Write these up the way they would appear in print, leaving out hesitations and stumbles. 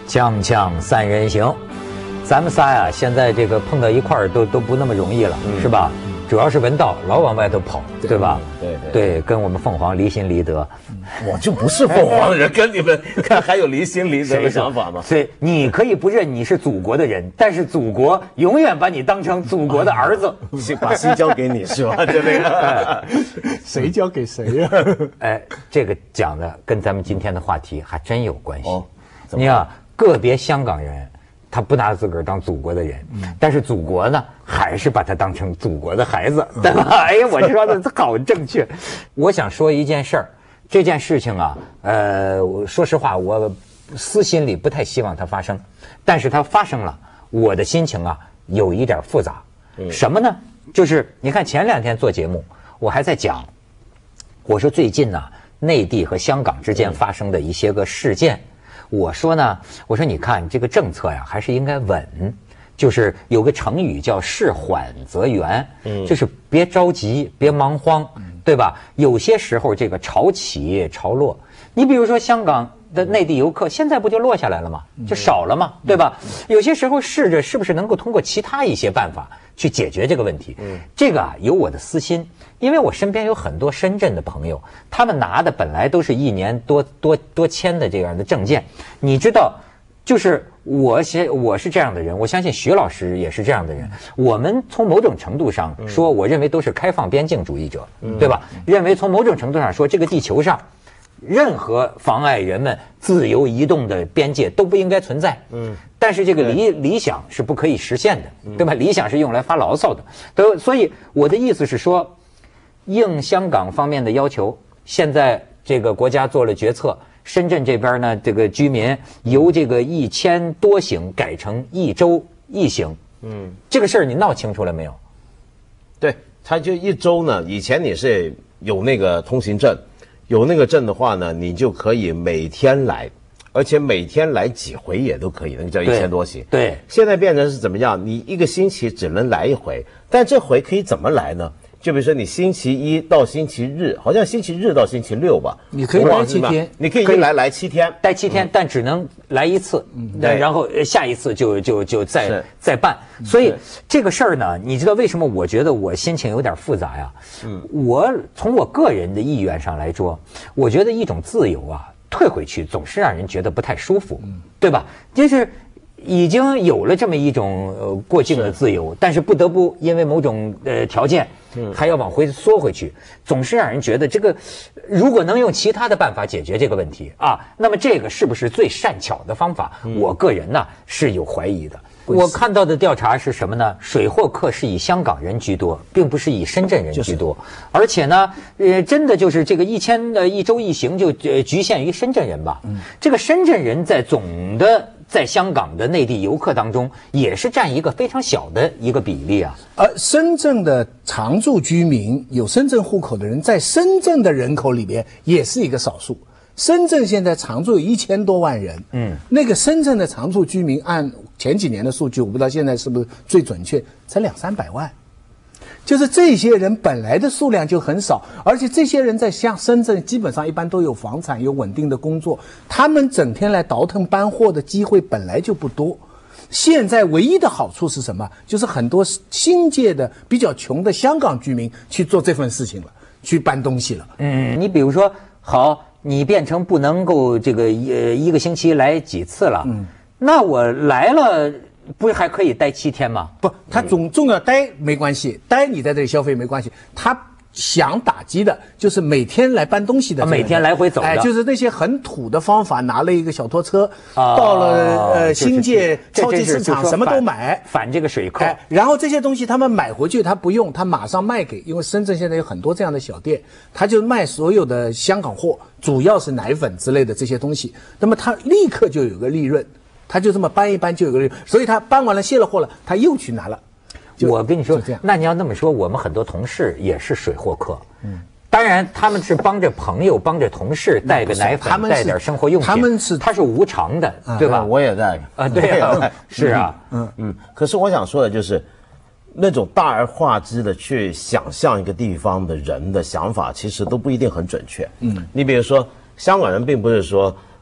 锵锵三人行，咱们仨呀，现在这个碰到一块儿都不那么容易了，是吧？主要是文道老往外头跑，对吧？对，跟我们凤凰离心离德。 我就不是凤凰的人，跟你们看还有离心离德的想法吗？ 所以你可以不认你是祖国的人，但是祖国永远把你当成祖国的儿子， 把心交给你是吧？就那个， 谁交给谁呀？ 哎，这个讲的跟咱们今天的话题还真有关系。你看，个别香港人。他不拿自个儿当祖国的人，但是祖国呢，还是把他当成祖国的孩子，对吧？哎呀，我说的好正确。我想说一件事儿，这件事情啊，说实话，我私心里不太希望它发生，但是它发生了，我的心情啊有一点复杂。什么呢？就是你看前2天做节目，我还在讲，我说最近呢，内地和香港之间发生的一些个事件。我说呢，我说你看这个政策呀，还是应该稳，就是有个成语叫事缓则圆，就是别着急，别忙慌，对吧？有些时候这个潮起潮落，你比如说香港的内地游客，现在不就落下来了吗？就少了嘛，对吧？有些时候试着是不是能够通过其他一些办法去解决这个问题？这个啊有我的私心。因为我身边有很多深圳的朋友，他们拿的本来都是1年多签的这样的证件，你知道，就是我是这样的人，我相信徐老师也是这样的人。我们从某种程度上说，我认为都是开放边境主义者，对吧？认为从某种程度上说，这个地球上任何妨碍人们自由移动的边界都不应该存在。但是这个理想是不可以实现的，对吧？理想是用来发牢骚的。所以我的意思是说。应香港方面的要求，现在这个国家做了决策，深圳这边呢，这个居民由这个1000多行改成1周1行。这个事儿你闹清楚了没有？ 对，他就1周呢，以前你是有那个通行证，有那个证的话呢，你就可以每天来，而且每天来几回也都可以，那个叫1000多行。 对， 现在变成是怎么样？你1个星期只能来1回，但这回可以怎么来呢？就比如说你星期1到星期日，好像星期日到星期6吧， 你可以待7天， 你可以来7天， 待7天，但只能来1次，然后下一次就再办。所以这个事儿呢，你知道为什么我觉得我心情有点复杂呀？我从我个人的意愿上来说，我觉得一种自由啊，退回去总是让人觉得不太舒服，对吧？就是已经有了这么一种过境的自由，但是不得不因为某种条件，还要往回缩回去，总是让人觉得这个如果能用其他的办法解决这个问题啊，那么这个是不是最善巧的方法？我个人呢是有怀疑的。我看到的调查是什么呢？水货客是以香港人居多，并不是以深圳人居多，而且呢，真的就是这个1周1行就局限于深圳人吧。这个深圳人在总的在香港的内地游客当中，也是占一个非常小的一个比例啊。 深圳的常住居民有深圳户口的人，在深圳的人口里边也是一个少数。深圳现在常住有1000多万人，那个深圳的常住居民按前几年的数据，我不知道现在是不是最准确，才200-300万。就是这些人本来的数量就很少，而且这些人在像深圳基本上一般都有房产，有稳定的工作，他们整天来倒腾搬货的机会本来就不多。现在唯一的好处是什么？就是很多新界的比较穷的香港居民去做这份事情了，去搬东西了。 你比如说，好，你变成不能够这个一个星期来几次了，那我来了。不是还可以待7天吗？ 不，他总要待没关系，待你在这里消费没关系。他想打击的就是每天来搬东西的， 每天来回走的， 就是那些很土的方法，拿了一个小拖车，到了新界超级市场什么都买， 反这个水客。 然后这些东西他们买回去他不用，他马上卖给，因为深圳现在有很多这样的小店，他就卖所有的香港货，主要是奶粉之类的这些东西，那么他立刻就有个利润。他就这么搬一搬就有个人，所以他搬完了卸了货了，他又去拿了。 我跟你说，那你要那么说，我们很多同事也是水货客。当然他们是帮着朋友、帮着同事带个奶粉、带点生活用品。他是无偿的，对吧？ 我也带对啊，是啊， 可是我想说的就是，那种大而化之的去想象一个地方的人的想法，其实都不一定很准确。你比如说，香港人并不是说。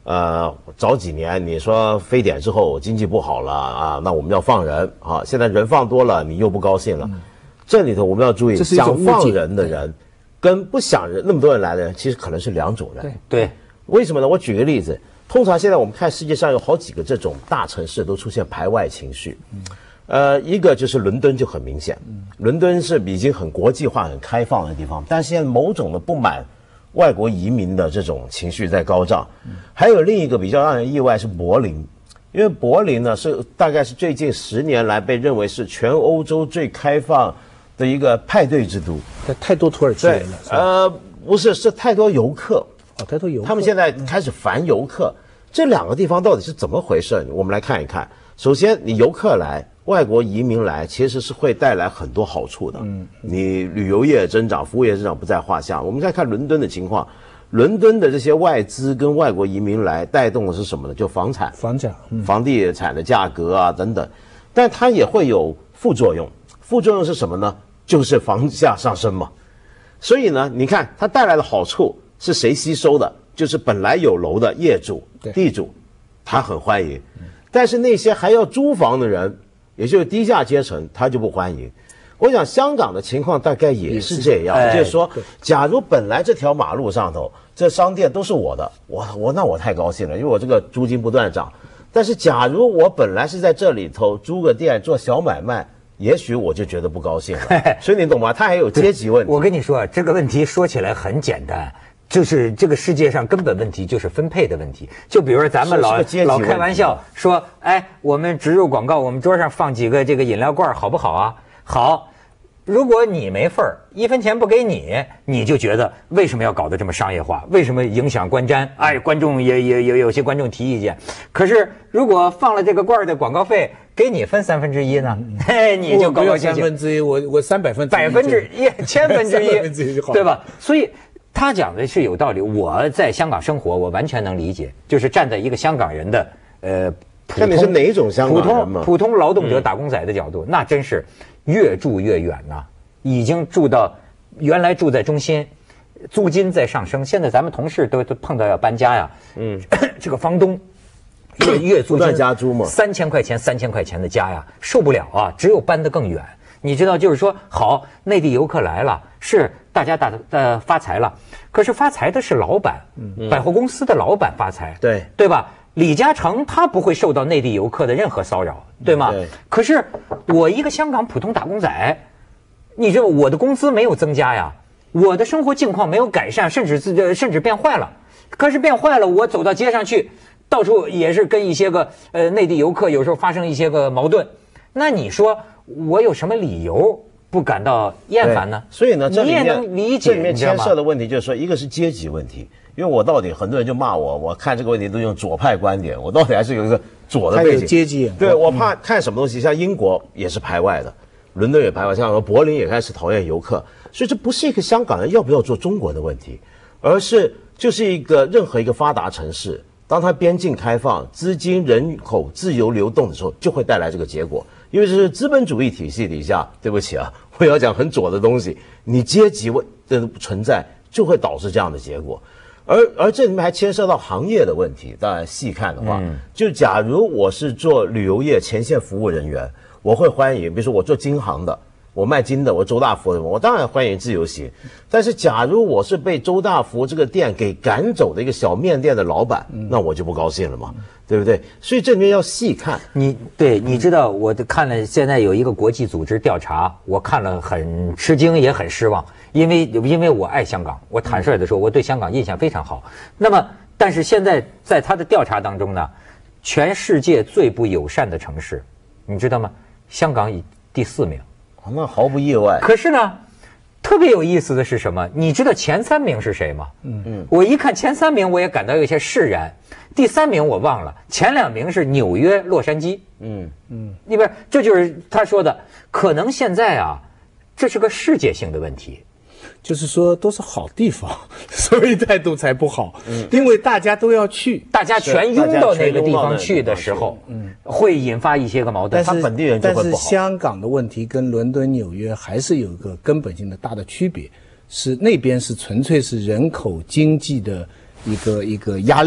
早几年你说非典之后经济不好了啊，那我们要放人啊，现在人放多了，你又不高兴了。这里头我们要注意，想放人的人跟不想人那么多人来的人，其实可能是两种人。 对， 为什么呢？我举个例子，通常现在我们看世界上有好几个这种大城市都出现排外情绪。一个就是伦敦就很明显，伦敦是已经很国际化、很开放的地方，但是现在某种的不满外国移民的这种情绪在高涨。还有另一个比较让人意外是柏林，因为柏林呢大概是最近10年来被认为是全欧洲最开放的一个派对之都。 太多土耳其人了。 不是，是太多游客。 太多游客。 他们现在开始烦游客。这两个地方到底是怎么回事？我们来看一看。首先，你游客来，外国移民来，其实是会带来很多好处的。你旅游业增长，服务业增长不在话下。我们再看伦敦的情况，伦敦的这些外资跟外国移民来带动的是什么呢？就房产、房地产的价格啊等等。但它也会有副作用，副作用是什么呢？就是房价上升嘛。所以呢，你看它带来的好处是谁吸收的？就是本来有楼的业主、地主，他很欢迎。但是那些还要租房的人，也就是低价阶层，他就不欢迎。我想香港的情况大概也是这样，就是说，假如本来这条马路上头这商店都是我的，那我太高兴了，因为我这个租金不断涨。但是假如我本来是在这里头租个店做小买卖，也许我就觉得不高兴了。所以你懂吗？它还有阶级问题。 我跟你说，这个问题说起来很简单。就是这个世界上根本问题就是分配的问题。就比如说咱们老开玩笑说，哎，我们植入广告，我们桌上放几个这个饮料罐好不好啊？好，如果你没份儿，1分钱不给你，你就觉得为什么要搞得这么商业化？为什么影响观瞻？哎，观众也有些观众提意见。可是如果放了这个罐的广告费，给你分1/3呢？嘿，你就高高兴兴。 1/3，我300分之一 ，1/1000分之一，对吧？所以。他讲的是有道理，我在香港生活，我完全能理解。就是站在一个香港人的看你是哪种香港人嘛？ 普通劳动者、打工仔的角度，那真是越住越远呐，已经住到原来住在中心，租金在上升。现在咱们同事都碰到要搬家呀，这个房东月租金加租嘛 ，3000块钱的家呀，受不了啊，只有搬得更远。你知道，就是说，好，内地游客来了，是大家发财了，可是发财的是老板，百货公司的老板发财，对吧？李嘉诚他不会受到内地游客的任何骚扰，对吗？可是我一个香港普通打工仔，你知道我的工资没有增加呀，我的生活境况没有改善，甚至变坏了。可是变坏了，我走到街上去，到处也是跟一些个内地游客有时候发生一些个矛盾，那你说？我有什么理由不感到厌烦呢？ 所以呢， 你也能理解， 这里面牵涉的问题就是说，一个是阶级问题，因为我到底很多人就骂我看这个问题都用左派观点，我到底还是有一个左的背景。 有阶级。 对，我怕看什么东西，像英国也是排外的，伦敦也排外，像柏林也开始讨厌游客，所以这不是一个香港人要不要做中国的问题，而是就是一个任何一个发达城市，当它边境开放、资金、人口自由流动的时候，就会带来这个结果。因为这是资本主义体系底下，对不起啊，我要讲很左的东西，你阶级的存在就会导致这样的结果，而这里面还牵涉到行业的问题。当然细看的话，就假如我是做旅游业前线服务人员，我会欢迎，比如说我做金行的，我卖金的，我周大福的，我当然欢迎自由行。但是假如我是被周大福这个店给赶走的一个小面店的老板，那我就不高兴了嘛。对不对？所以这里面要细看。 你知道，我看了现在有一个国际组织调查，我看了很吃惊，也很失望，因为我爱香港，我坦率的说，我对香港印象非常好。那么，但是现在在他的调查当中呢，全世界最不友善的城市，你知道吗？香港以第4名。 那毫不意外。 可是呢，特别有意思的是什么？你知道前3名是谁吗？我一看前3名，我也感到有些释然。第3名我忘了，前2名是纽约、洛杉矶。里边这就是他说的，可能现在啊，这是个世界性的问题。 就是说都是好地方，所以态度才不好。因为大家都要去， 大家全拥到那个地方去的时候，会引发一些个矛盾。 他本地人就会不好。 但是香港的问题跟伦敦、纽约还是有一个根本性的大的区别，是那边是纯粹是人口经济的一个压力。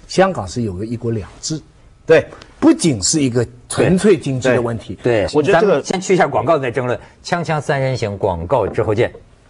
香港是有个一国两制， 对， 不仅是一个纯粹经济的问题。 对， 我觉得这个先去一下广告再争论。锵锵三人行，广告之后见。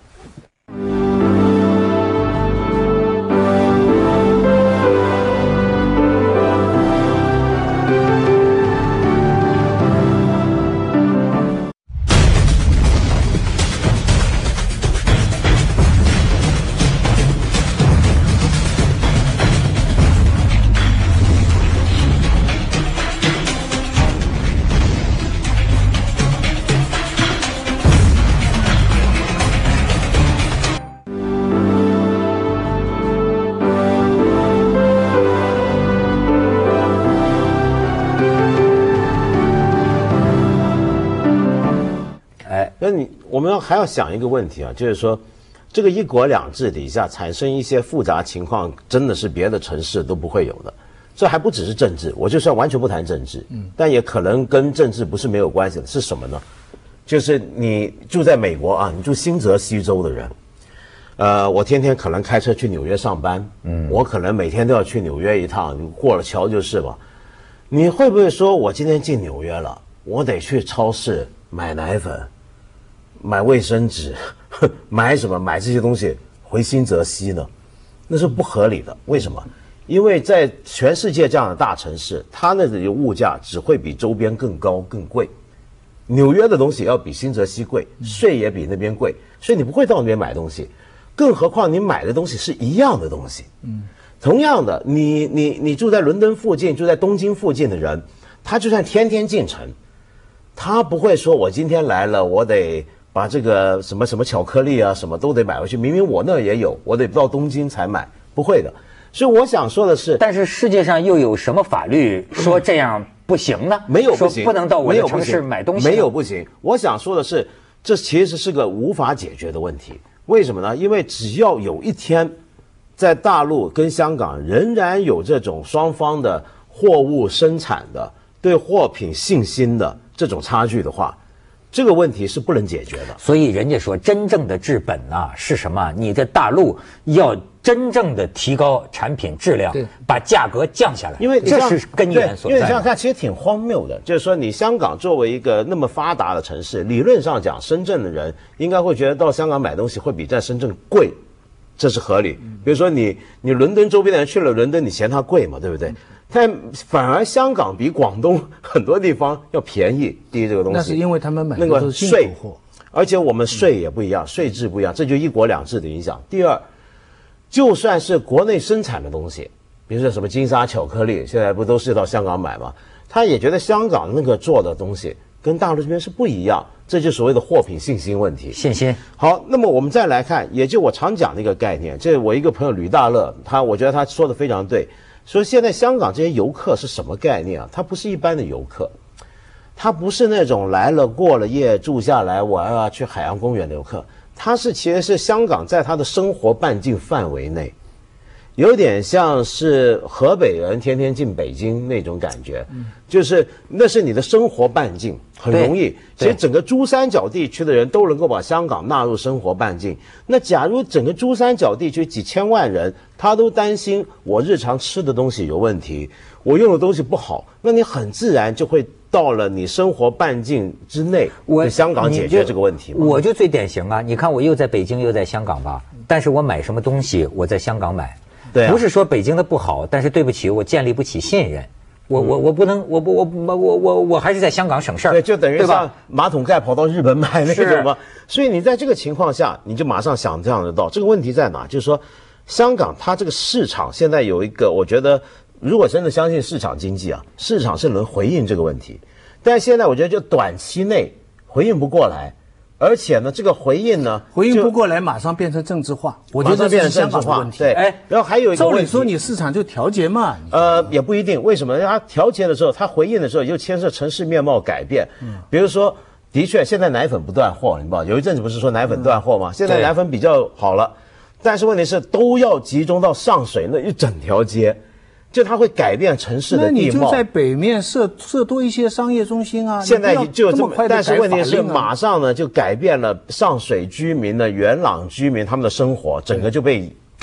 我们还要想一个问题啊，就是说，这个一国两制底下产生一些复杂情况，真的是别的城市都不会有的。这还不只是政治，我就算完全不谈政治，但也可能跟政治不是没有关系的。是什么呢？就是你住在美国啊，你住新泽西州的人，我天天可能开车去纽约上班，我可能每天都要去纽约一趟，过了桥就是吧。你会不会说我今天进纽约了，我得去超市买奶粉？买卫生纸，买什么？买这些东西回新泽西呢？那是不合理的。为什么？因为在全世界这样的大城市，它那里的物价只会比周边更高更贵。纽约的东西要比新泽西贵，税也比那边贵，所以你不会到那边买东西。更何况你买的东西是一样的东西。同样的，你住在伦敦附近，住在东京附近的人，他就算天天进城，他不会说我今天来了，我得把这个什么什么巧克力啊，什么都得买回去。明明我那也有，我得到东京才买，不会的。所以我想说的是， 但是世界上又有什么法律说这样不行呢？ 没有不行， 说不能到我的城市买东西， 没有不行。我想说的是，这其实是个无法解决的问题。为什么呢？因为只要有一天，在大陆跟香港仍然有这种双方的货物生产的对货品信心的这种差距的话，这个问题是不能解决的。 所以人家说，真正的治本啊是什么？你在大陆要真正的提高产品质量，把价格降下来， 因为这是根源所在。 因为你想想看，其实挺荒谬的，就是说你香港作为一个那么发达的城市，理论上讲，深圳的人应该会觉得到香港买东西会比在深圳贵，这是合理。比如说你伦敦周边的人去了伦敦，你嫌它贵嘛，对不对？但反而香港比广东很多地方要便宜。第一，这个东西那是因为他们买的都是进口货， 而且我们税也不一样，税制不一样，这就一国两制的影响。第二，就算是国内生产的东西，比如说什么金沙巧克力，现在不都是到香港买吗？他也觉得香港那个做的东西跟大陆这边是不一样，这就所谓的货品信心问题。 信心。 好，那么我们再来看，也就我常讲的一个概念，这我一个朋友吕大乐，我觉得他说的非常对。说现在香港这些游客是什么概念啊？他不是一般的游客，他不是那种来了过了夜住下来玩啊去海洋公园的游客，他其实是香港在他的生活半径范围内，有点像是河北人天天进北京那种感觉，就是那是你的生活半径，很容易。其实整个珠三角地区的人都能够把香港纳入生活半径。那假如整个珠三角地区几千万人，他都担心我日常吃的东西有问题，我用的东西不好，那你很自然就会到了你生活半径之内，香港解决这个问题吗？ 我就最典型啊！你看我又在北京又在香港吧，但是我买什么东西我在香港买。 对啊， 不是说北京的不好，但是对不起，我建立不起信任，我不能，我还是在香港省事儿。 对，就等于像马桶盖跑到日本买那种嘛。所以你在这个情况下，你就马上想这样的道，这个问题在哪？就是说，香港它这个市场现在有一个，我觉得如果真的相信市场经济啊，市场是能回应这个问题，但现在我觉得就短期内回应不过来。而且呢，这个回应不过来，马上变成政治化。我觉得这是香港的问题。 对，然后还有一个问题， 照理说你市场就调节嘛。 也不一定。为什么？它调节的时候，它回应的时候，又牵涉城市面貌改变。比如说，的确现在奶粉不断货，你知道，有一阵子不是说奶粉断货吗？现在奶粉比较好了，但是问题是都要集中到上水那一整条街。就它会改变城市的地貌。 那你就在北面设多一些商业中心啊。 现在就这么快， 但是问题是马上呢就改变了上水居民的元朗居民他们的生活，整个就被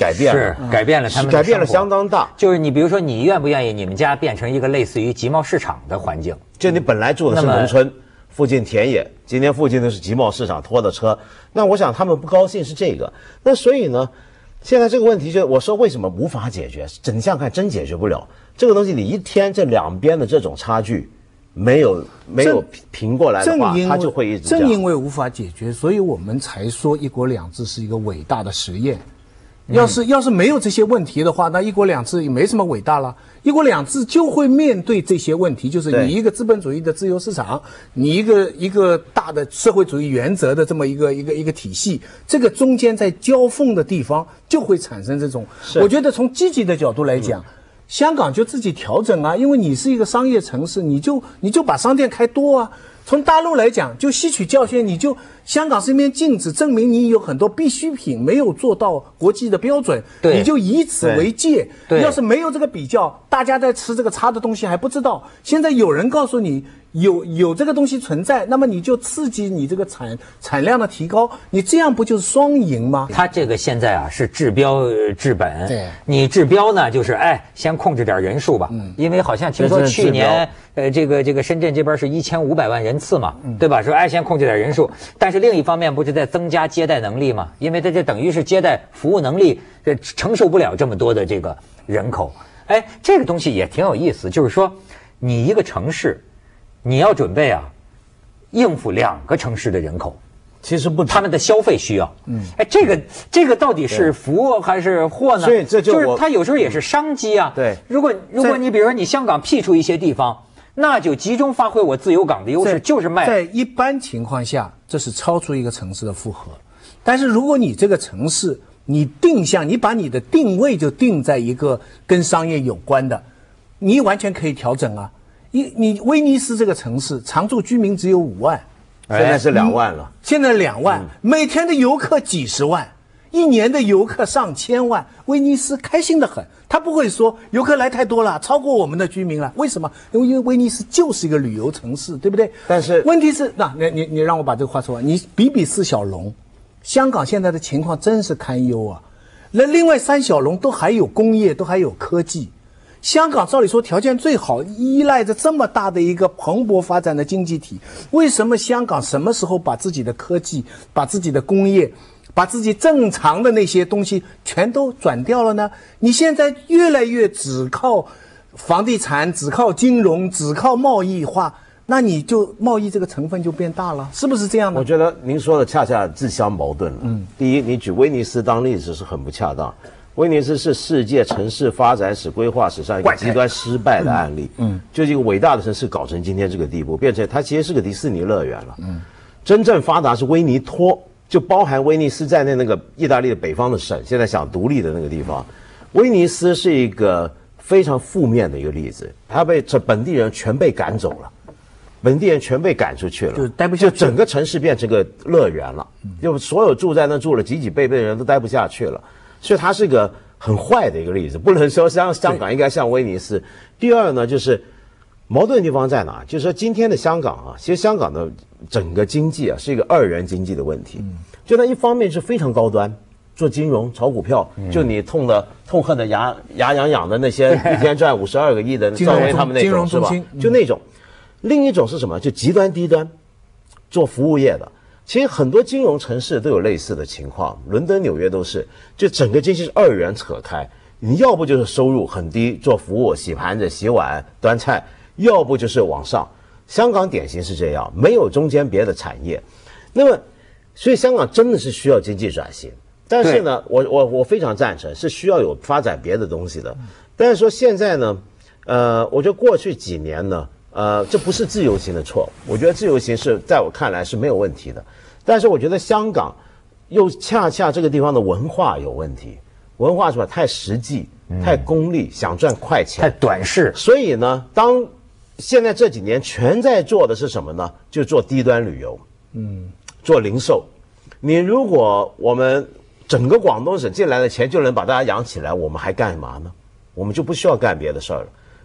改变了， 是改变了他们的改变了生活相当大。 就是你比如说，你愿不愿意你们家变成一个类似于集贸市场的环境？ 就你本来住的是农村，附近田野，今天附近的是集贸市场拖的车，那我想他们不高兴是这个。那所以呢，现在这个问题就我说为什么无法解决？你想想看，真解决不了这个东西。你一天这两边的这种差距没有平过来的话，它就会一直这样。 正因为无法解决，所以我们才说一国两制是一个伟大的实验。要是没有这些问题的话，那一国两制也没什么伟大了。一国两制就会面对这些问题，就是你一个资本主义的自由市场，你一个大的社会主义原则的这么一个体系，这个中间在交锋的地方就会产生这种。我觉得从积极的角度来讲，香港就自己调整啊，因为你是一个商业城市，你就把商店开多啊。从大陆来讲，就吸取教训，香港是一面镜子，证明你有很多必需品没有做到国际的标准，你就以此为戒。要是没有这个比较，大家在吃这个差的东西还不知道，现在有人告诉你有这个东西存在，那么你就刺激你这个产量的提高，你这样不就是双赢吗？ 他这个现在啊是治标治本， 对， 你治标呢就是先控制点人数吧，因为好像听说去年这个深圳这边是1500万人次嘛，对吧？说先控制点人数，但是另一方面不是在增加接待能力嘛？因为它这等于是接待服务能力承受不了这么多的这个人口。这个东西也挺有意思，就是说你一个城市。你要准备应付2个城市的人口， 其实不， 他们的消费需要。这个到底是福还是祸呢？ 所以这就是它有时候也是商机啊。 对， 如果你比如说你香港辟出一些地方，那就集中发挥我自由港的优势，就是卖。 在一般情况下，这是超出一个城市的负荷。但是如果你这个城市你把你的定位就定在一个跟商业有关的，你完全可以调整啊。你威尼斯这个城市常住居民只有5万， 现在是2万了。 现在2万，每天的游客几十万，一年的游客上千万，威尼斯开心得很。他不会说游客来太多了，超过我们的居民了。为什么？因为威尼斯就是一个旅游城市，对不对？ 但是问题是，你让我把这个话说完。你比4小龙，香港现在的情况真是堪忧啊。那另外3小龙都还有工业，都还有科技。香港照理说条件最好，依赖着这么大的一个蓬勃发展的经济体，为什么香港什么时候把自己的科技、把自己的工业、把自己正常的那些东西全都转掉了呢？你现在越来越只靠房地产、只靠金融、只靠贸易化，那你就贸易这个成分就变大了，是不是这样的？ 我觉得您说的恰恰自相矛盾了。第一，你举威尼斯当例子是很不恰当。威尼斯是世界城市发展史规划史上一个极端失败的案例。就这个伟大的城市搞成今天这个地步，变成它其实是个迪士尼乐园了。真正发达是威尼托，就包含威尼斯在内那个意大利的北方的省，现在想独立的那个地方。威尼斯是一个非常负面的一个例子，它被本地人全被赶走了。本地人全被赶出去了， 就待不下去， 就整个城市变成个乐园了。就所有住在那住了几辈的人都待不下去了。所以它是个很坏的一个例子，不能说香港应该像威尼斯。第二呢，就是矛盾的地方在哪？就是说今天的香港啊，其实香港的整个经济啊是一个2元经济的问题。就它一方面是非常高端，做金融、炒股票，就你痛恨的牙痒的那些一天赚52个亿的赵薇他们那种是吧？就那种。另一种是什么？就极端低端，做服务业的。其实很多金融城市都有类似的情况，伦敦、纽约都是，就整个经济是2元扯开。你要不就是收入很低，做服务、洗盘子、洗碗、端菜，要不就是往上。香港典型是这样，没有中间别的产业。那么，所以香港真的是需要经济转型。但是呢，我非常赞成是需要有发展别的东西的。但是说现在呢，我觉得过去几年呢，这不是自由行的错，我觉得自由行是在我看来是没有问题的。但是我觉得香港又恰恰这个地方的文化有问题，文化是吧？太实际、太功利，想赚快钱， 太短视。 所以呢，当现在这几年全在做的是什么呢？就做低端旅游，做零售。你如果我们整个广东省进来的钱就能把大家养起来，我们还干嘛呢？我们就不需要干别的事儿了。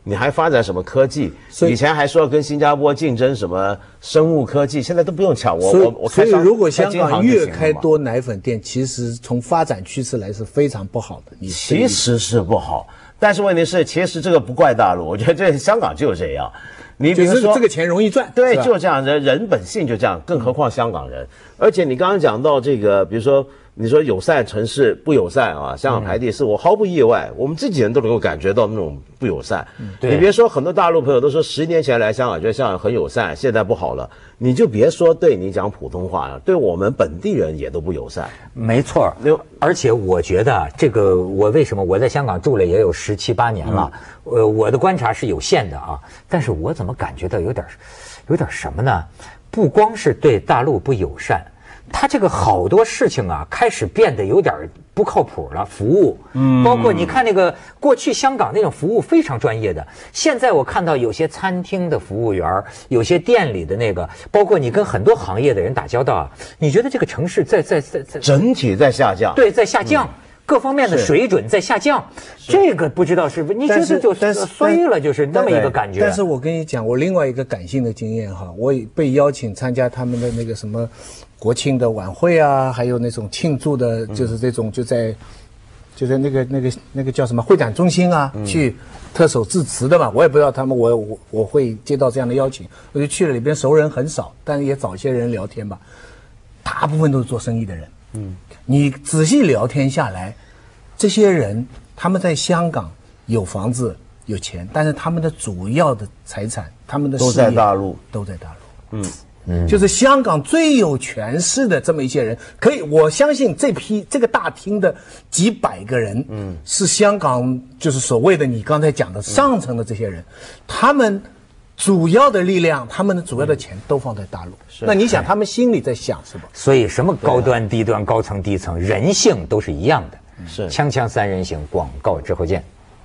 你还发展什么科技？以前还说跟新加坡竞争什么生物科技，现在都不用抢。 所以如果香港越开多奶粉店，其实从发展趋势来是非常不好的。 其实是不好，但是问题是，其实这个不怪大陆，我觉得这香港就这样。你比如说这个钱容易赚， 对，就这样，人本性就这样，更何况香港人。而且你刚刚讲到这个，比如说你说友善城市不友善啊，香港排第4，我毫不意外，我们自己人都能够感觉到那种不友善。你别说很多大陆朋友都说10年前来香港觉得香港很友善，现在不好了，你就别说对你讲普通话了，对我们本地人也都不友善。 没错，而且我觉得这个我为什么我在香港住了也有17、18年了，我的观察是有限的啊，但是我怎么感觉到有点什么呢？不光是对大陆不友善。他这个好多事情啊，开始变得有点不靠谱了。服务，包括你看那个过去香港那种服务非常专业的，现在我看到有些餐厅的服务员，有些店里的那个，包括你跟很多行业的人打交道啊，你觉得这个城市在整体在下降， 对，在下降。各方面的水准在下降，这个不知道是不是？你觉得就衰了，就是那么一个感觉。 但是我跟你讲，我另外一个感性的经验哈，我被邀请参加他们的那个什么国庆的晚会啊，还有那种庆祝的，就是这种就在那个叫什么会展中心啊，去特首致辞的嘛。我也不知道他们，我会接到这样的邀请，我就去了，里边熟人很少，但是也找一些人聊天吧，大部分都是做生意的人。你仔细聊天下来，这些人他们在香港有房子有钱，但是他们的主要的财产，他们的事业都在大陆， 就是香港最有权势的这么一些人，可以我相信这个大厅的几百个人，是香港就是所谓的你刚才讲的上层的这些人，他们主要的力量，他们的主要的钱都放在大陆。那你想，他们心里在想什么？ 所以什么高端、低端、高层、低层，人性都是一样的。 是锵锵三人行，广告之后见。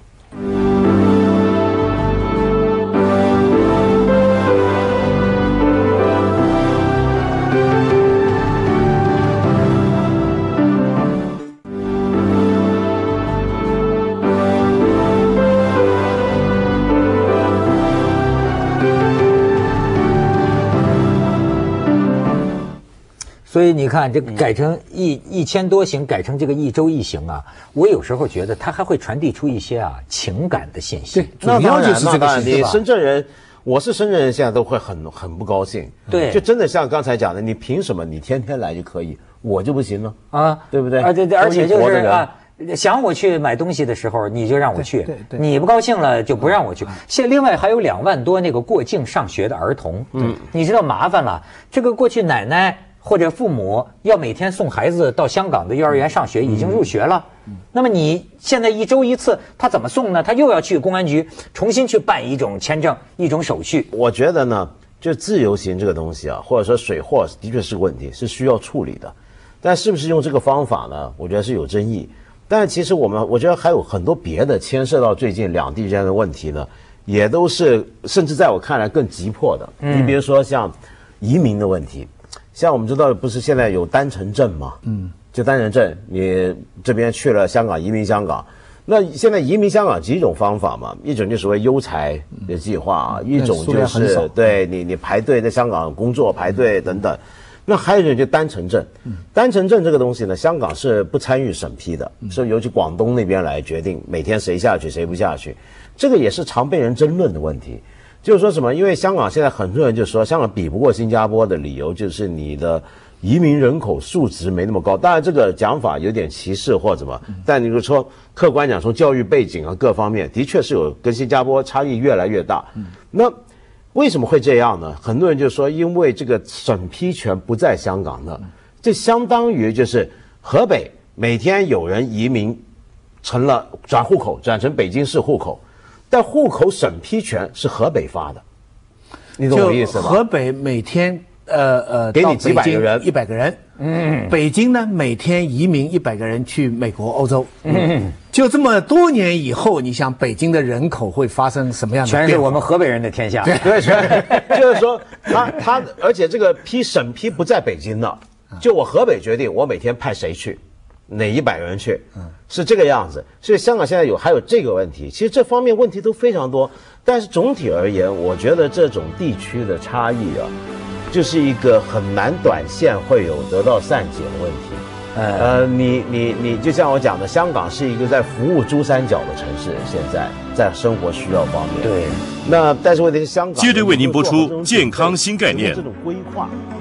所以你看，这个改成一千多行，改成这个1周1行啊，我有时候觉得它还会传递出一些情感的信息。 主要就是这个你深圳人，我是深圳人，现在都会很不高兴。 对， 就真的像刚才讲的，你凭什么你天天来就可以，我就不行呢？啊，对不对？ 啊，对，而且就是啊，想我去买东西的时候，你就让我去， 对， 你不高兴了就不让我去。另外还有2万多那个过境上学的儿童，你知道麻烦了，这个过去奶奶或者父母要每天送孩子到香港的幼儿园上学，已经入学了。那么你现在1周1次，他怎么送呢？他又要去公安局重新去办一种签证、一种手续。 我觉得呢，就自由行这个东西啊，或者说水货的确是个问题，是需要处理的。但是不是用这个方法呢？我觉得是有争议。但其实我觉得还有很多别的牵涉到最近两地之间的问题呢，也都是甚至在我看来更急迫的。你比如说像移民的问题。像我们知道，不是现在有单程证吗？就单程证，你这边去了香港，移民香港。那现在移民香港几种方法嘛？一种就是所谓优才的计划，一种就是对你排队在香港工作排队等等。那还有一种就单程证。单程证这个东西呢，香港是不参与审批的，是由广东那边来决定每天谁下去谁不下去。这个也是常被人争论的问题。就是说什么？因为香港现在很多人就说香港比不过新加坡的理由就是你的移民人口素质没那么高。当然这个讲法有点歧视或怎么，但你就说客观讲从教育背景啊各方面，的确是有跟新加坡差异越来越大。那为什么会这样呢？很多人就说因为这个审批权不在香港的，这相当于就是河北每天有人移民成了转户口，转成北京市户口。但户口审批权是河北发的，你懂我意思吗？ 河北每天给你几百个人 ，100个人，北京呢每天移民100个人去美国、欧洲，就这么多年以后，你想北京的人口会发生什么样的变化？ 全是我们河北人的天下。 对，就是说他，而且这个审批不在北京的，就我河北决定我每天派谁去。 哪100人去，是这个样子。所以香港现在还有这个问题，其实这方面问题都非常多。但是总体而言，我觉得这种地区的差异啊，就是一个很难短线会有得到散解的问题。你就像我讲的，香港是一个在服务珠三角的城市，现在在生活需要方面。 对。 那但是问题是香港接着为您播出健康新概念。 这种规划。